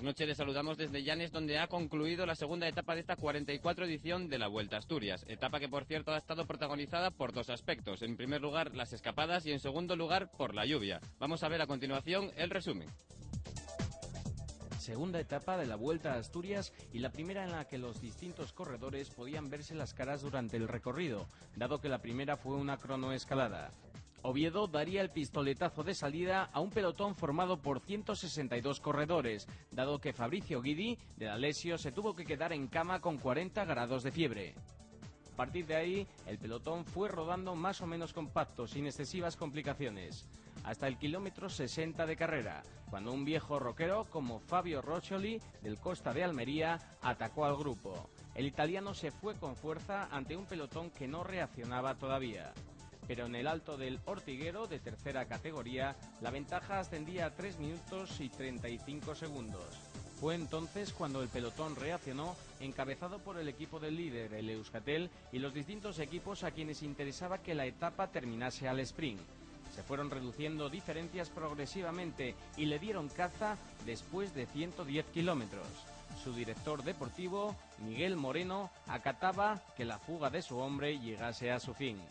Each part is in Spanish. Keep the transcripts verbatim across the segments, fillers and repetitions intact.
Buenas noches, les saludamos desde Llanes, donde ha concluido la segunda etapa de esta cuarenta y cuatro edición de la Vuelta a Asturias. Etapa que, por cierto, ha estado protagonizada por dos aspectos. En primer lugar, las escapadas y, en segundo lugar, por la lluvia. Vamos a ver a continuación el resumen. Segunda etapa de la Vuelta a Asturias y la primera en la que los distintos corredores podían verse las caras durante el recorrido, dado que la primera fue una cronoescalada. Oviedo daría el pistoletazo de salida a un pelotón formado por ciento sesenta y dos corredores, dado que Fabricio Guidi, de la Alessio, se tuvo que quedar en cama con cuarenta grados de fiebre. A partir de ahí, el pelotón fue rodando más o menos compacto, sin excesivas complicaciones, hasta el kilómetro sesenta de carrera, cuando un viejo roquero como Fabio Roccioli, del Costa de Almería, atacó al grupo. El italiano se fue con fuerza ante un pelotón que no reaccionaba todavía. Pero en el Alto del Ortiguero, de tercera categoría, la ventaja ascendía a tres minutos y treinta y cinco segundos. Fue entonces cuando el pelotón reaccionó, encabezado por el equipo del líder, el Euskaltel, y los distintos equipos a quienes interesaba que la etapa terminase al sprint. Se fueron reduciendo diferencias progresivamente y le dieron caza después de ciento diez kilómetros. Su director deportivo, Miguel Moreno, acataba que la fuga de su hombre llegase a su fin.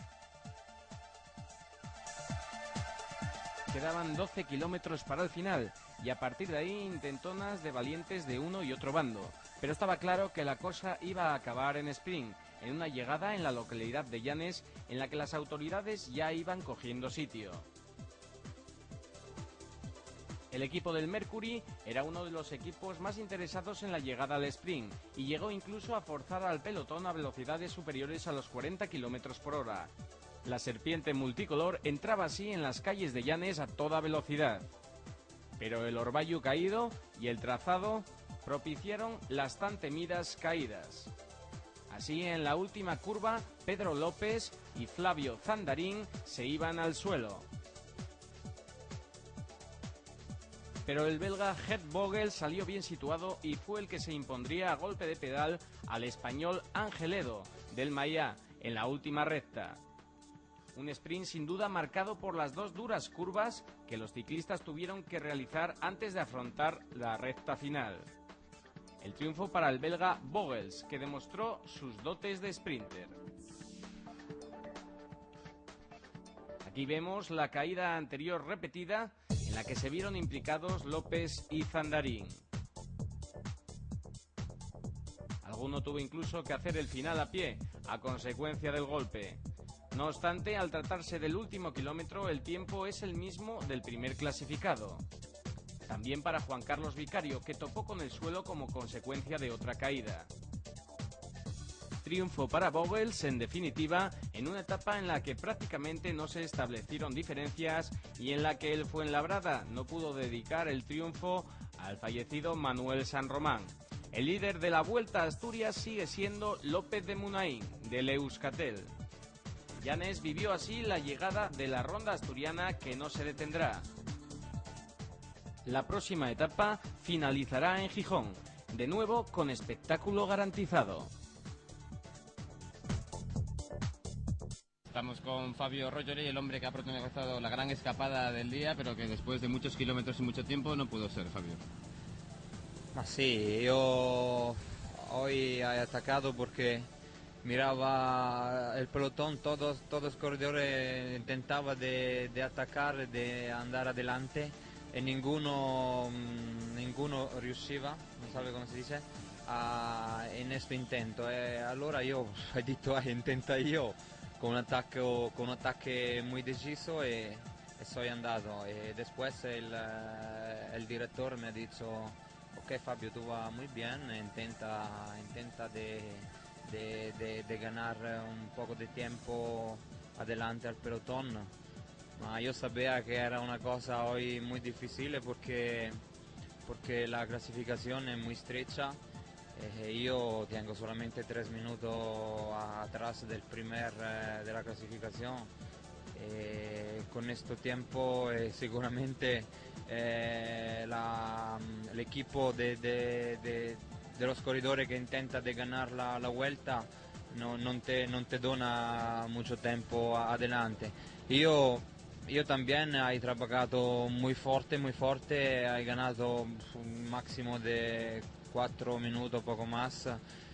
Quedaban doce kilómetros para el final y a partir de ahí intentonas de valientes de uno y otro bando. Pero estaba claro que la cosa iba a acabar en sprint, en una llegada en la localidad de Llanes en la que las autoridades ya iban cogiendo sitio. El equipo del Mercury era uno de los equipos más interesados en la llegada al sprint y llegó incluso a forzar al pelotón a velocidades superiores a los cuarenta kilómetros por hora. La serpiente multicolor entraba así en las calles de Llanes a toda velocidad. Pero el orvallo caído y el trazado propiciaron las tan temidas caídas. Así, en la última curva, Pedro López y Flavio Zandarín se iban al suelo. Pero el belga Gert Vogel salió bien situado y fue el que se impondría a golpe de pedal al español Angeledo del Maia en la última recta. Un sprint sin duda marcado por las dos duras curvas que los ciclistas tuvieron que realizar antes de afrontar la recta final. El triunfo para el belga Vogels, que demostró sus dotes de sprinter. Aquí vemos la caída anterior repetida en la que se vieron implicados López y Zandarín. Alguno tuvo incluso que hacer el final a pie, a consecuencia del golpe. No obstante, al tratarse del último kilómetro, el tiempo es el mismo del primer clasificado. También para Juan Carlos Vicario, que topó con el suelo como consecuencia de otra caída. Triunfo para Vogels, en definitiva, en una etapa en la que prácticamente no se establecieron diferencias y en la que el Fuenlabrada no pudo dedicar el triunfo al fallecido Manuel San Román. El líder de la Vuelta a Asturias sigue siendo López de Munain, del Euskaltel. Llanes vivió así la llegada de la ronda asturiana que no se detendrá. La próxima etapa finalizará en Gijón, de nuevo con espectáculo garantizado. Estamos con Fabio Roccioli, el hombre que ha protagonizado la gran escapada del día, pero que después de muchos kilómetros y mucho tiempo no pudo ser, Fabio. Ma sí, yo hoy he atacado porque miraba el pelotón, todos, todos los corredores intentaban de, de atacar, de andar adelante y ninguno, ninguno riusciva, no sabe cómo se dice, a, en este intento. E allora io ho detto, ah, intenta io, con un attacco, con un ataque muy deciso y, y soy andado. Y después el, el director me ha dicho, ok Fabio, tú vas muy bien, intenta, intenta de, de, de, de ganar un poco de tiempo adelante al pelotón. Ma yo sabía que era una cosa hoy muy difícil porque, porque la clasificación es muy estrecha. Eh, yo tengo solamente tres minutos atrás del primer eh, de la clasificación. Eh, con este tiempo eh, seguramente eh, la, el equipo de, de, de, de los corredores que intenta de ganar la, la vuelta no, no, te, no te dona mucho tiempo adelante. Yo io también he trabajado muy fuerte, muy fuerte, he ganado un máximo de cuatro minutos, poco más,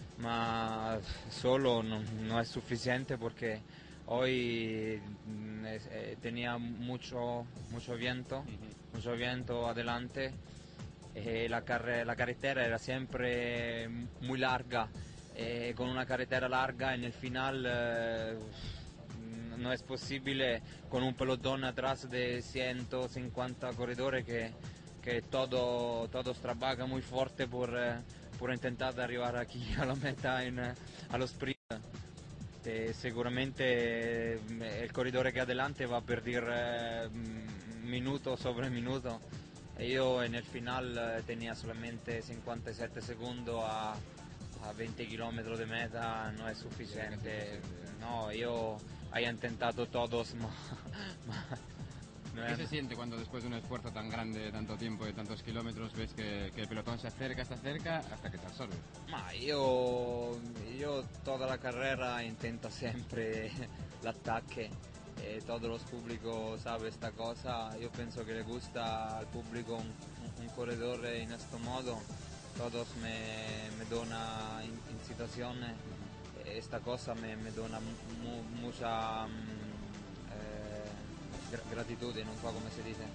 ma solo no, no es suficiente porque hoy mm, es- eh, tenía mucho, mucho viento, mucho viento adelante. Eh, la, carre- la carretera era siempre muy larga, eh, con una carretera larga en el final eh, no es posible con un pelotón atrás de ciento cincuenta corredores que, que todo, todos trabajan muy fuerte por, eh, por intentar arribar aquí a la meta en, eh, a los sprint. Eh, seguramente eh, el corredor que adelante va a perder eh, minuto sobre minuto. E io nel final eh, tenía solamente cinquantasette segundos a, a veinte kilómetros de meta, no es suficiente. No, yo he intentado todos, ma, ma no ¿Qué es- se siente cuando después de un esfuerzo tan grande, de tanto tiempo, de tantos kilómetros, ves que, que el pelotón se acerca, se acerca, hasta que te absorbe? Ma io, io toda la carrera intento sempre l'attacco e todos los públicos sabe esta cosa. Yo pienso que le gusta al público un, un corredor en este modo. Todos me, me dona in- incitaciones. Esta cosa me, me dona mu- mucha mm, eh, gra- gratitud, non so come si dice.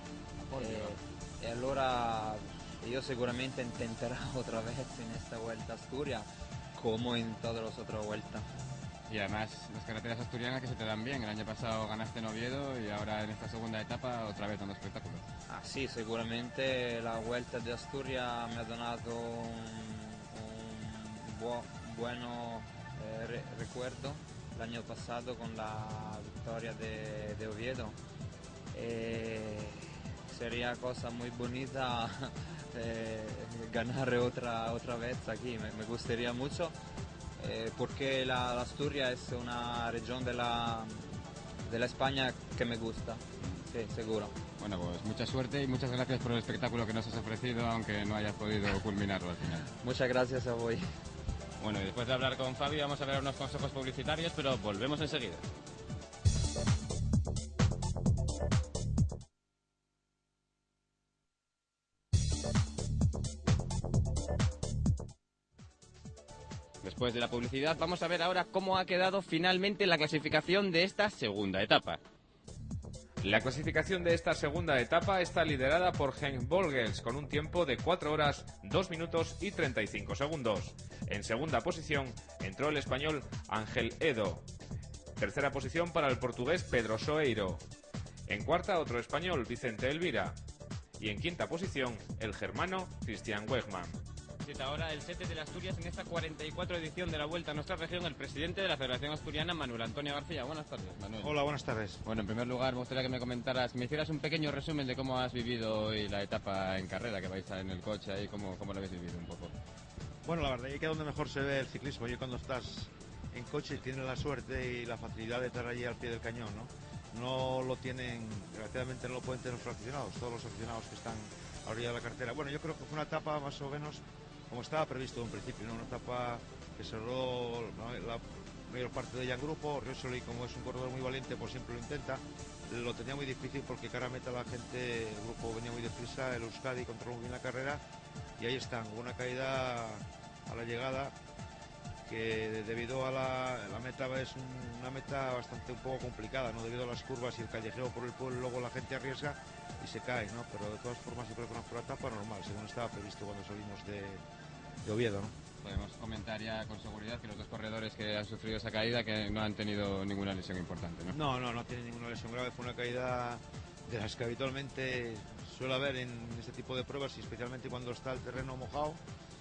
Eh, e allora yo seguramente intentaré otra vez en esta vuelta a Asturias, como en todas las otras vueltas. Y además las carreteras asturianas que se te dan bien. El año pasado ganaste en Oviedo y ahora en esta segunda etapa otra vez dando espectáculo. Ah, sí, seguramente la vuelta de Asturias me ha donado un, un buo- bueno eh, re- recuerdo el año pasado con la victoria de, de Oviedo. Eh, sería cosa muy bonita eh, ganar otra, otra vez aquí, me, me gustaría mucho. Eh, porque la, la Asturias es una región de la, de la España que me gusta, sí, seguro. Bueno, pues mucha suerte y muchas gracias por el espectáculo que nos has ofrecido, aunque no hayas podido culminarlo al final. Muchas gracias a vos. Bueno, y después de hablar con Fabi vamos a ver unos consejos publicitarios, pero volvemos enseguida. Después de la publicidad vamos a ver ahora cómo ha quedado finalmente la clasificación de esta segunda etapa. La clasificación de esta segunda etapa está liderada por Henk Volgels con un tiempo de cuatro horas, dos minutos y treinta y cinco segundos. En segunda posición entró el español Ángel Edo. Tercera posición para el portugués Pedro Soeiro. En cuarta otro español, Vicente Elvira. Y en quinta posición el germano Christian Wegmann. Cita ahora el sete de las Asturias en esta cuarenta y cuatro edición de la Vuelta a nuestra región, el presidente de la Federación Asturiana, Manuel Antonio García. Buenas tardes, Manuel. Hola, buenas tardes. Bueno, en primer lugar, me gustaría que me comentaras, me hicieras un pequeño resumen de cómo has vivido hoy la etapa en carrera, que vais a en el coche ahí, cómo, cómo lo habéis vivido un poco. Bueno, la verdad es que es donde mejor se ve el ciclismo. Y cuando estás en coche tienes la suerte y la facilidad de estar allí al pie del cañón, ¿no? No lo tienen, desgraciadamente no lo pueden tener los aficionados, todos los aficionados que están a la orilla de la carretera. Bueno, yo creo que fue una etapa más o menos como estaba previsto en principio, ¿no? Una etapa que cerró la, la mayor parte de ella en grupo. Riosoli, como es un corredor muy valiente, pues siempre lo intenta. Lo tenía muy difícil porque cara a meta la gente, el grupo venía muy deprisa, el Euskadi controló muy bien la carrera y ahí están, hubo una caída a la llegada que debido a la, la meta es un, una meta bastante un poco complicada, ¿no? Debido a las curvas y el callejeo por el pueblo, luego la gente arriesga y se cae, ¿no? Pero de todas formas yo creo que no fue una etapa normal, según estaba previsto cuando salimos de, de Oviedo, ¿no? Podemos comentar ya con seguridad que los dos corredores que han sufrido esa caída que no han tenido ninguna lesión importante, ¿no? No, no, no tiene ninguna lesión grave, fue una caída de las que habitualmente suele haber en este tipo de pruebas y especialmente cuando está el terreno mojado,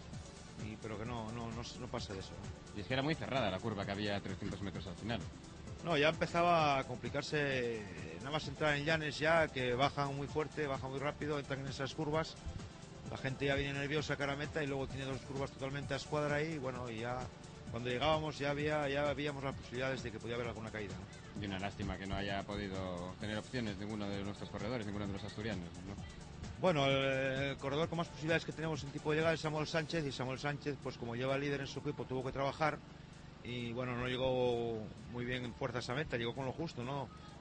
y, pero que no, no, no, no pasa de eso, ¿no? Y es que era muy cerrada la curva que había a trescientos metros al final. No, ya empezaba a complicarse, nada más entrar en llanes ya, que bajan muy fuerte, bajan muy rápido, entran en esas curvas, la gente ya viene nerviosa cara a meta y luego tiene dos curvas totalmente a escuadra ahí, y bueno, y ya cuando llegábamos ya había ya habíamos las posibilidades de que podía haber alguna caída, ¿no? Y una lástima que no haya podido tener opciones ninguno de nuestros corredores, ninguno de los asturianos, ¿no? Bueno, el, el corredor con más posibilidades que tenemos en tipo de llegada es Samuel Sánchez, y Samuel Sánchez, pues como lleva líder en su equipo, tuvo que trabajar y bueno, no llegó muy bien en fuerzas a meta, llegó con lo justo, ¿no?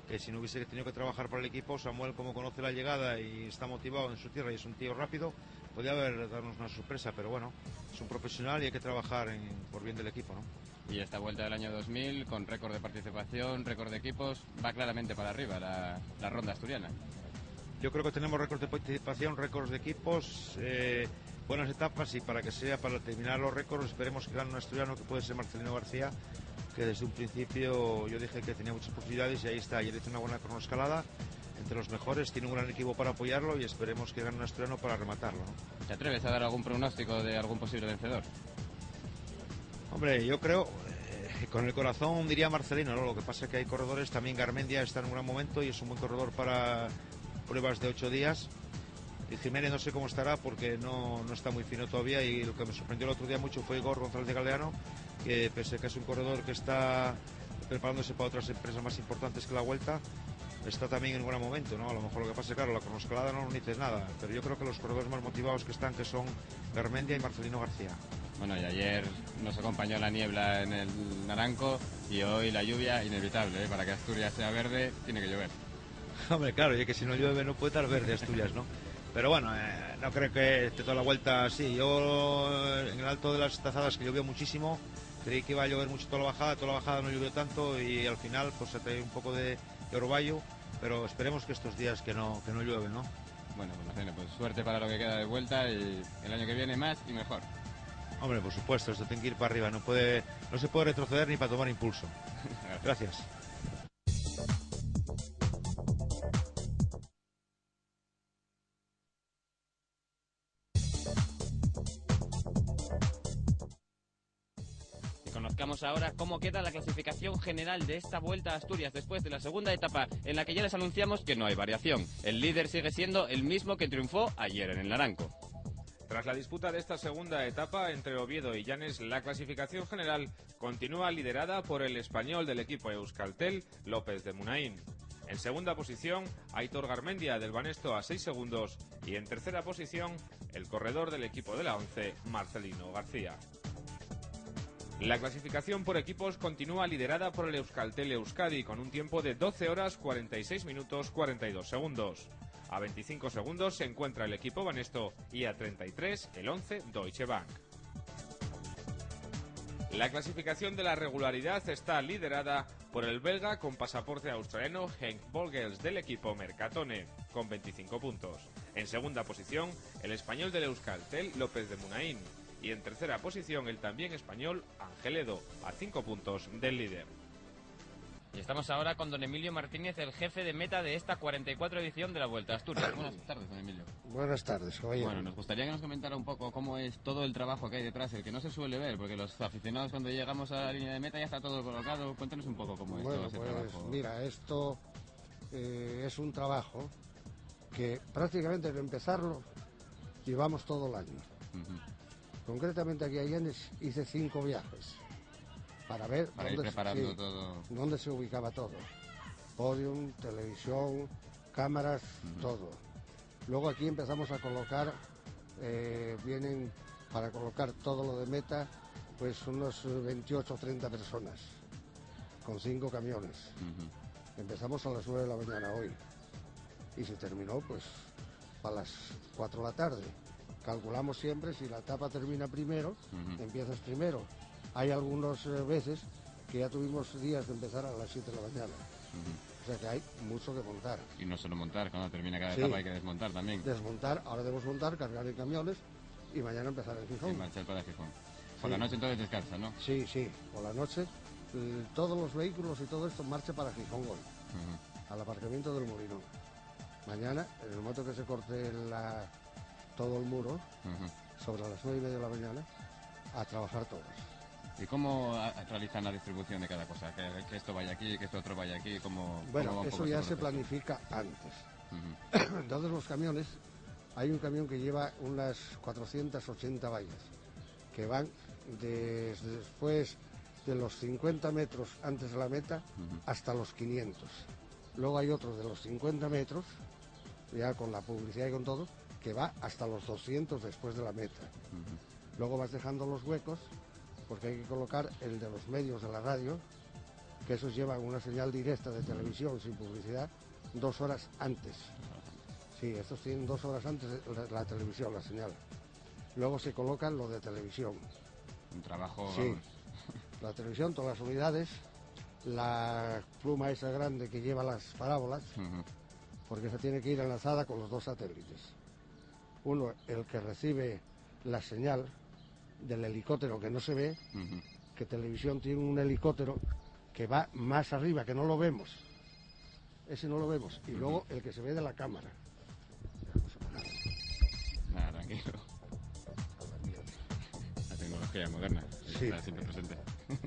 que si no hubiese tenido que trabajar para el equipo, Samuel, como conoce la llegada y está motivado en su tierra y es un tío rápido, podría haber darnos una sorpresa, pero bueno, es un profesional y hay que trabajar en, por bien del equipo, ¿no? Y esta vuelta del año dos mil, con récord de participación, récord de equipos, va claramente para arriba la, la ronda asturiana. Yo creo que tenemos récord de participación, récords de equipos, eh, buenas etapas, y para que sea, para terminar los récords, esperemos que gane un asturiano que puede ser Marcelino García, que desde un principio yo dije que tenía muchas posibilidades y ahí está. Ayer hizo una buena cronoescalada, entre los mejores, tiene un gran equipo para apoyarlo y esperemos que gane un asturiano para rematarlo, ¿no? ¿Te atreves a dar algún pronóstico de algún posible vencedor? Hombre, yo creo, eh, con el corazón diría Marcelino, ¿no? Lo que pasa es que hay corredores, también Garmendia está en un gran momento y es un buen corredor para pruebas de ocho días. Y Jiménez no sé cómo estará porque no, no está muy fino todavía, y lo que me sorprendió el otro día mucho fue Igor González de Galdeano, que pese a que es un corredor que está preparándose para otras empresas más importantes que la Vuelta, está también en un gran momento, ¿no? A lo mejor lo que pasa es, claro, la cronoescalada no nos dices nada, pero yo creo que los corredores más motivados que están, que son Garmendia y Marcelino García. Bueno, y ayer nos acompañó la niebla en el Naranco y hoy la lluvia inevitable, ¿eh? Para que Asturias sea verde tiene que llover. Hombre, claro, y que si no llueve no puede estar verde Asturias, ¿no? Pero bueno, eh, no creo que esté toda la vuelta así. Yo en el alto de las tazadas, que llovió muchísimo, creí que iba a llover mucho toda la bajada, toda la bajada no llovió tanto y al final pues se trae un poco de, de orvallo, pero esperemos que estos días que no, que no llueve, ¿no? Bueno, pues, pues suerte para lo que queda de vuelta y el año que viene más y mejor. Hombre, por supuesto, esto tiene que ir para arriba, no puede, no se puede retroceder ni para tomar impulso. Gracias. Conozcamos ahora cómo queda la clasificación general de esta Vuelta a Asturias después de la segunda etapa, en la que ya les anunciamos que no hay variación. El líder sigue siendo el mismo que triunfó ayer en el Naranco. Tras la disputa de esta segunda etapa entre Oviedo y Llanes, la clasificación general continúa liderada por el español del equipo Euskaltel, López de Munain. En segunda posición, Aitor Garmendia del Banesto a seis segundos y en tercera posición, el corredor del equipo de la ONCE, Marcelino García. La clasificación por equipos continúa liderada por el Euskaltel Euskadi con un tiempo de doce horas cuarenta y seis minutos cuarenta y dos segundos. A veinticinco segundos se encuentra el equipo Banesto y a treinta y tres el once Deutsche Bank. La clasificación de la regularidad está liderada por el belga con pasaporte australiano Henk Volgels del equipo Mercatone, con veinticinco puntos. En segunda posición, el español del Euskaltel López de Munain. Y en tercera posición, el también español Angeledo, a cinco puntos del líder. Y estamos ahora con don Emilio Martínez, el jefe de meta de esta cuarenta y cuatro edición de la Vuelta a Asturias. Buenas tardes, don Emilio. Buenas tardes, caballero. Bueno, nos gustaría que nos comentara un poco cómo es todo el trabajo que hay detrás, el que no se suele ver, porque los aficionados cuando llegamos a la línea de meta ya está todo colocado. Cuéntanos un poco cómo es bueno, todo ese pues, trabajo. Mira, esto eh, es un trabajo que prácticamente al empezarlo llevamos todo el año. Uh-huh. Concretamente aquí a Llanes hice cinco viajes para ver para ir dónde, preparando sí, todo. dónde se ubicaba todo. Podium, televisión, cámaras, uh-huh. todo. Luego aquí empezamos a colocar, eh, vienen para colocar todo lo de meta, pues unos veintiocho o treinta personas, con cinco camiones. Uh-huh. Empezamos a las nueve de la mañana hoy y se terminó pues a las cuatro de la tarde. Calculamos siempre, si la etapa termina primero, uh-huh. empiezas primero. Hay algunas eh, veces que ya tuvimos días de empezar a las siete de la mañana. Uh-huh. O sea que hay mucho que montar. Y no solo montar, cuando termina cada sí. etapa hay que desmontar también. Desmontar, ahora debemos montar, cargar en camiones y mañana empezar en Gijón. Y marchar para Gijón. Por sí. la noche entonces descansa, ¿no? Sí, sí, por la noche eh, todos los vehículos y todo esto marcha para Gijón hoy, uh-huh. al aparcamiento del Molinón. Mañana, en el momento que se corte la... todo el muro, uh-huh. sobre las nueve y media de la mañana, a trabajar todos. ¿Y cómo a, a realizan la distribución de cada cosa? Que, que esto vaya aquí, que esto otro vaya aquí, ¿cómo, bueno, cómo eso ya se planifica antes. Uh-huh. Entonces los camiones, hay un camión que lleva unas cuatrocientas ochenta vallas, que van desde después de los cincuenta metros antes de la meta uh-huh. hasta los quinientos. Luego hay otro de los cincuenta metros, ya con la publicidad y con todo, que va hasta los doscientos después de la meta. Uh-huh. Luego vas dejando los huecos, porque hay que colocar el de los medios de la radio, que esos llevan una señal directa de televisión sin publicidad dos horas antes. Sí, estos tienen dos horas antes la, la televisión, la señal. Luego se colocan lo de televisión. Un trabajo... Sí, la televisión, todas las unidades, la pluma esa grande que lleva las parábolas, uh-huh. porque se tiene que ir enlazada con los dos satélites. Uno, el que recibe la señal del helicóptero que no se ve, uh-huh. que televisión tiene un helicóptero que va más arriba, que no lo vemos. Ese no lo vemos. Y uh-huh. luego el que se ve de la cámara. Nada, tranquilo. La tecnología moderna, sí. Está siempre presente.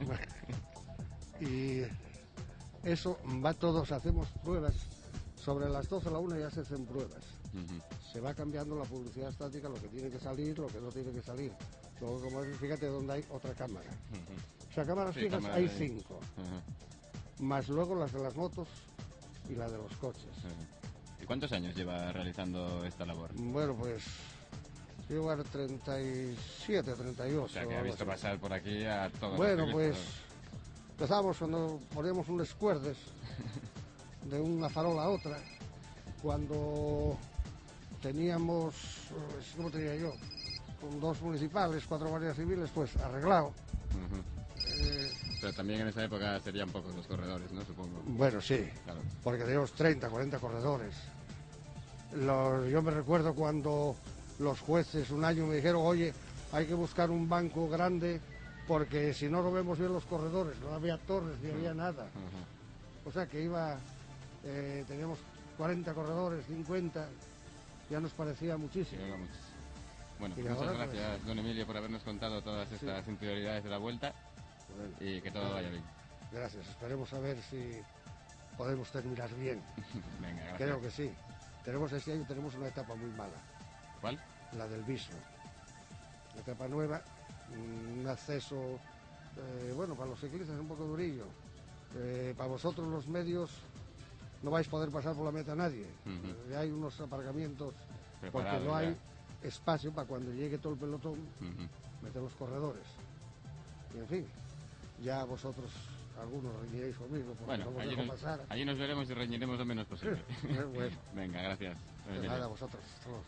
Y eso va todos, hacemos pruebas. Sobre las doce a la una ya se hacen pruebas. Uh-huh. Se va cambiando la publicidad estática, lo que tiene que salir, lo que no tiene que salir. Luego, como es, fíjate donde hay otra cámara. Uh-huh. O sea, cámaras sí, fijas cámara hay de... cinco. Uh-huh. Más luego las de las motos y la de los coches. Uh-huh. ¿Y cuántos años lleva realizando esta labor? Bueno, pues lleva treinta y siete, treinta y ocho. O sea, que ha visto así. Pasar por aquí a todos. Bueno, pues empezamos cuando poníamos unos cuerdes de una farola a otra, cuando teníamos, ¿cómo te diría yo? Con dos municipales, cuatro guardias civiles, pues arreglado. Uh-huh. eh, Pero también en esa época serían pocos los corredores, ¿no? Supongo. Bueno, sí, claro. Porque teníamos treinta, cuarenta corredores. Los, yo me recuerdo cuando los jueces un año me dijeron, oye, hay que buscar un banco grande porque si no lo vemos bien los corredores, no había torres ni había nada. Uh-huh. O sea que iba... Eh, teníamos cuarenta corredores, cincuenta, ya nos parecía muchísimo. Sí, muchísimo. Bueno, pues muchas ahora, gracias, pues, don Emilio, por habernos contado todas estas sí. interioridades de la vuelta bueno, y que todo bueno, vaya bien. Gracias, esperemos a ver si podemos terminar bien. Venga, gracias. Creo que sí. Tenemos este año tenemos una etapa muy mala. ¿Cuál? La del Viso. La etapa nueva, un acceso, eh, bueno, para los ciclistas es un poco durillo. Eh, para vosotros los medios... No vais a poder pasar por la meta nadie. Uh-huh. Hay unos aparcamientos Preparado, porque no hay ya. espacio para cuando llegue todo el pelotón uh-huh. meter los corredores. Y en fin, ya vosotros, algunos reñiréis conmigo porque bueno, no os allí dejo nos, pasar. Allí nos veremos y reñiremos lo menos posible. Bueno. Venga, gracias. De nada, vosotros.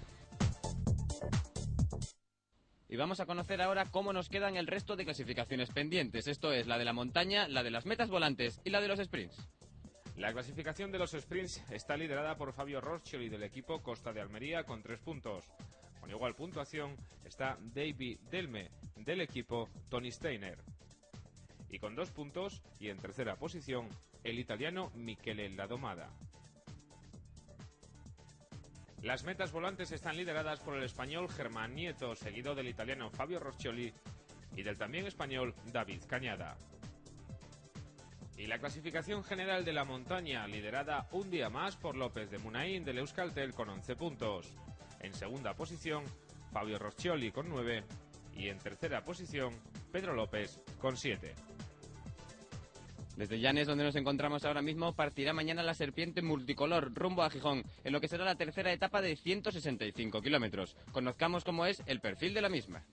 Y vamos a conocer ahora cómo nos quedan el resto de clasificaciones pendientes. Esto es la de la montaña, la de las metas volantes y la de los sprints. La clasificación de los sprints está liderada por Fabio Roscioli del equipo Costa de Almería con tres puntos. Con igual puntuación está David Delme del equipo Tony Steiner. Y con dos puntos y en tercera posición el italiano Michele Ladomada. Las metas volantes están lideradas por el español Germán Nieto, seguido del italiano Fabio Roscioli y del también español David Cañada. Y la clasificación general de la montaña, liderada un día más por López de Munain del Euskaltel con once puntos. En segunda posición, Fabio Roscioli con nueve. Y en tercera posición, Pedro López con siete. Desde Llanes, donde nos encontramos ahora mismo, partirá mañana la serpiente multicolor rumbo a Gijón, en lo que será la tercera etapa de ciento sesenta y cinco kilómetros. Conozcamos cómo es el perfil de la misma.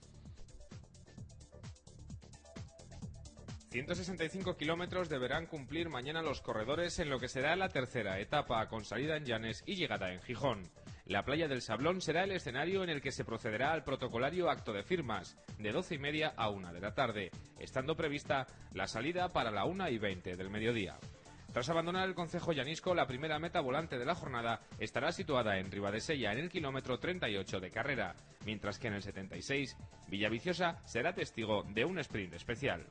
ciento sesenta y cinco kilómetros deberán cumplir mañana los corredores en lo que será la tercera etapa, con salida en Llanes y llegada en Gijón. La playa del Sablón será el escenario en el que se procederá al protocolario acto de firmas, de doce y media a una de la tarde, estando prevista la salida para la una y veinte del mediodía. Tras abandonar el concejo llanisco, la primera meta volante de la jornada estará situada en Ribadesella, en el kilómetro treinta y ocho de carrera, mientras que en el setenta y seis, Villaviciosa será testigo de un sprint especial.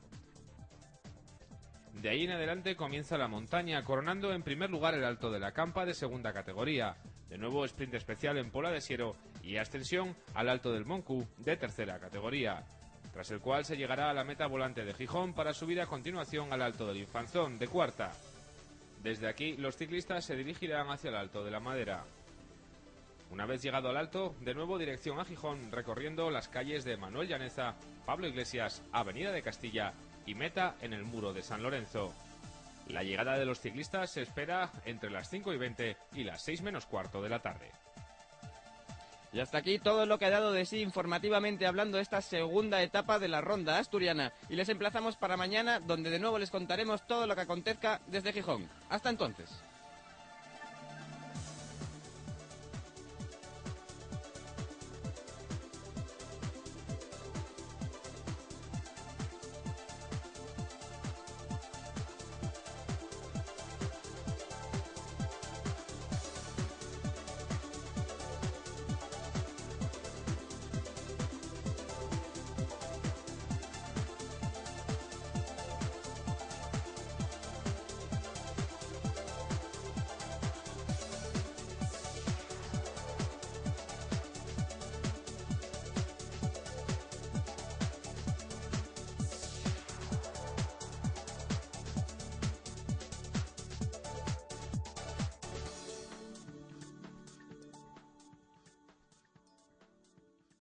De ahí en adelante comienza la montaña, coronando en primer lugar el Alto de la Campa de segunda categoría. De nuevo sprint especial en Pola de Siero y ascensión al Alto del Moncu de tercera categoría. Tras el cual se llegará a la meta volante de Gijón para subir a continuación al Alto del Infanzón de cuarta. Desde aquí los ciclistas se dirigirán hacia el Alto de la Madera. Una vez llegado al Alto, de nuevo dirección a Gijón, recorriendo las calles de Manuel Llaneza, Pablo Iglesias, Avenida de Castilla y meta en el Muro de San Lorenzo. La llegada de los ciclistas se espera entre las cinco y veinte y las seis menos cuarto de la tarde. Y hasta aquí todo lo que ha dado de sí informativamente hablando esta segunda etapa de la ronda asturiana. Y les emplazamos para mañana, donde de nuevo les contaremos todo lo que acontezca desde Gijón. Hasta entonces.